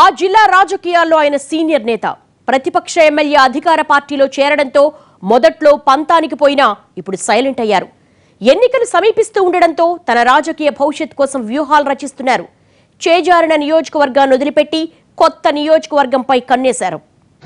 జిల్లా రాజకీయాల్లో ఆయన సీనియర్ నేత. ప్రతిపక్ష ఎమ్మెల్యే అధికార పార్టీలో చేరడంతో మొదట్లో పంతానికి పోయినా ఇప్పుడు సైలెంట్ అయ్యారు. ఎన్నికలు సమీపిస్తూ ఉండడంతో తన రాజకీయ భవిష్యత్ కోసం వ్యూహాలు రచిస్తున్నారు. చేజారిన నియోజకవర్గాన్ని వదిలిపెట్టి కొత్త నియోజకవర్గంపై కన్నేశారు.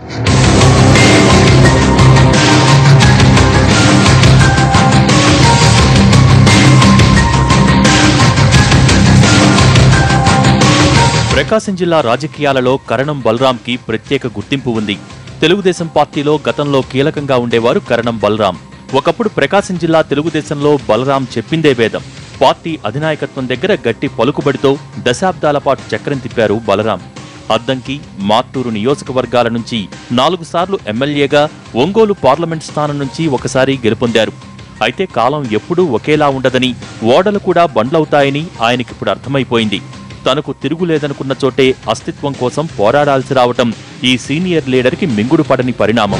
ప్రకాశం జిల్లా రాజకీయాలలో కరణం బలరాంకి ప్రత్యేక గుర్తింపు ఉంది. తెలుగుదేశం పార్టీలో గతంలో కీలకంగా ఉండేవారు కరణం బలరాం. ఒకప్పుడు ప్రకాశం జిల్లా తెలుగుదేశంలో బలరాం చెప్పిందే వేదం. పార్టీ అధినాయకత్వం దగ్గర గట్టి పలుకుబడితో దశాబ్దాల పాటు చక్రం తిప్పారు బలరాం. అద్దంకి, మార్టూరు నియోజకవర్గాల నుంచి 4 సార్లు ఎమ్మెల్యేగా, ఒంగోలు పార్లమెంట్ స్థానం నుంచి ఒకసారి గెలుపొందారు. అయితే కాలం ఎప్పుడూ ఒకేలా ఉండదని, ఓడలు కూడా బండ్లవుతాయని ఆయనకిప్పుడు అర్థమైపోయింది. తనకు తిరుగులేదనుకున్న చోటే అస్తిత్వం కోసం పోరాడాల్సి రావటం ఈ సీనియర్ లీడర్కి మింగుడు పడని పరిణామం.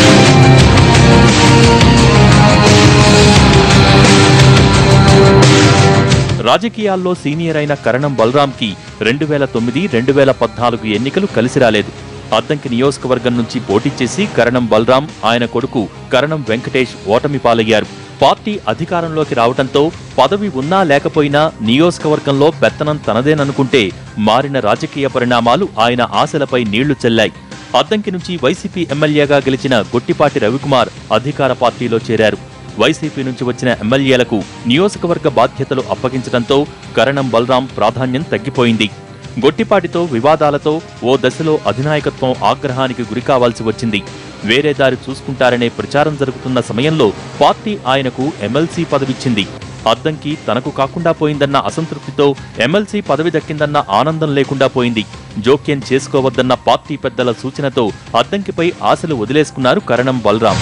రాజకీయాల్లో సీనియర్ అయిన కరణం బలరాంకి 2009, 2014 ఎన్నికలు కలిసి రాలేదు. అద్దంకి నియోజకవర్గం నుంచి పోటీ చేసి కరణం బలరాం, ఆయన కొడుకు కరణం వెంకటేష్ ఓటమి పాలయ్యారు. పార్టీ అధికారంలోకి రావడంతో పదవి ఉన్నా లేకపోయినా నియోజకవర్గంలో పెత్తనం తనదేననుకుంటే మారిన రాజకీయ పరిణామాలు ఆయన ఆశలపై నీళ్లు చల్లాయి. అద్దంకి నుంచి వైసీపీ ఎమ్మెల్యేగా గెలిచిన గొట్టిపాటి రవికుమార్ అధికార పార్టీలో చేరారు. వైసీపీ నుంచి వచ్చిన ఎమ్మెల్యేలకు నియోజకవర్గ బాధ్యతలు అప్పగించడంతో కరణం బలరాం ప్రాధాన్యం తగ్గిపోయింది. గొట్టిపాటితో వివాదాలతో ఓ దశలో అధినాయకత్వం ఆగ్రహానికి గురికావాల్సి వచ్చింది. వేరే దారి చూసుకుంటారనే ప్రచారం జరుగుతున్న సమయంలో పార్టీ ఆయనకు ఎమ్మెల్సీ పదవిచ్చింది. అద్దంకి తనకు కాకుండా పోయిందన్న అసంతృప్తితో ఎమ్మెల్సీ పదవి దక్కిందన్న ఆనందం లేకుండా పోయింది. జోక్యం చేసుకోవద్దన్న పార్టీ పెద్దల సూచనతో అద్దంకిపై ఆశలు వదిలేసుకున్నారు కరణం బలరాం.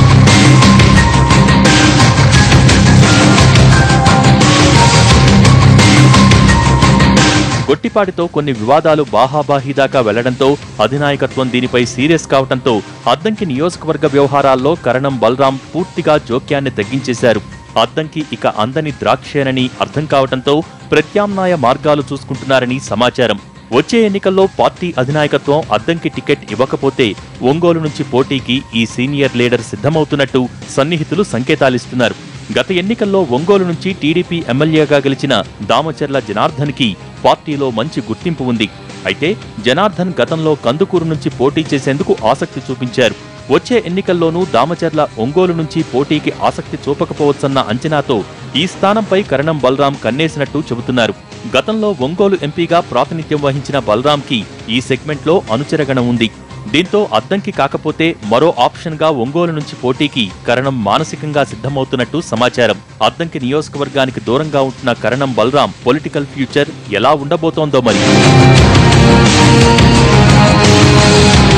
గొట్టిపాటితో కొన్ని వివాదాలు బాహాబాహీ దాకా వెళ్లడంతో అధినాయకత్వం దీనిపై సీరియస్ కావడంతో అద్దంకి నియోజకవర్గ వ్యవహారాల్లో కరణం బలరాం పూర్తిగా జోక్యాన్ని తగ్గించేశారు. అద్దంకి ఇక అందని ద్రాక్షేనని అర్థం కావడంతో ప్రత్యామ్నాయ మార్గాలు చూసుకుంటున్నారని సమాచారం. వచ్చే ఎన్నికల్లో పార్టీ అధినాయకత్వం అద్దంకి టికెట్ ఇవ్వకపోతే ఒంగోలు నుంచి పోటీకి ఈ సీనియర్ లీడర్ సిద్ధమవుతున్నట్టు సన్నిహితులు సంకేతాలిస్తున్నారు. గత ఎన్నికల్లో ఒంగోలు నుంచి టీడీపీ ఎమ్మెల్యేగా గెలిచిన దామచర్ల జనార్దన్కి పార్టీలో మంచి గుర్తింపు ఉంది. అయితే జనార్దన్ గతంలో కందుకూరు నుంచి పోటీ చేసేందుకు ఆసక్తి చూపించారు. వచ్చే ఎన్నికల్లోనూ దామచర్ల ఒంగోలు నుంచి పోటీకి ఆసక్తి చూపకపోవచ్చన్న అంచనాతో ఈ స్థానంపై కరణం బలరాం కన్నేసినట్టు చెబుతున్నారు. గతంలో ఒంగోలు ఎంపీగా ప్రాతినిధ్యం వహించిన బలరాంకి ఈ సెగ్మెంట్లో అనుచరగణం ఉంది. దీంతో అద్దంకి కాకపోతే మరో ఆప్షన్గా ఒంగోలు నుంచి పోటీకి కరణం మానసికంగా సిద్ధమవుతున్నట్టు సమాచారం. అద్దంకి నియోజకవర్గానికి దూరంగా ఉంటున్న కరణం బలరాం పొలిటికల్ ఫ్యూచర్ ఎలా ఉండబోతోందో మరి.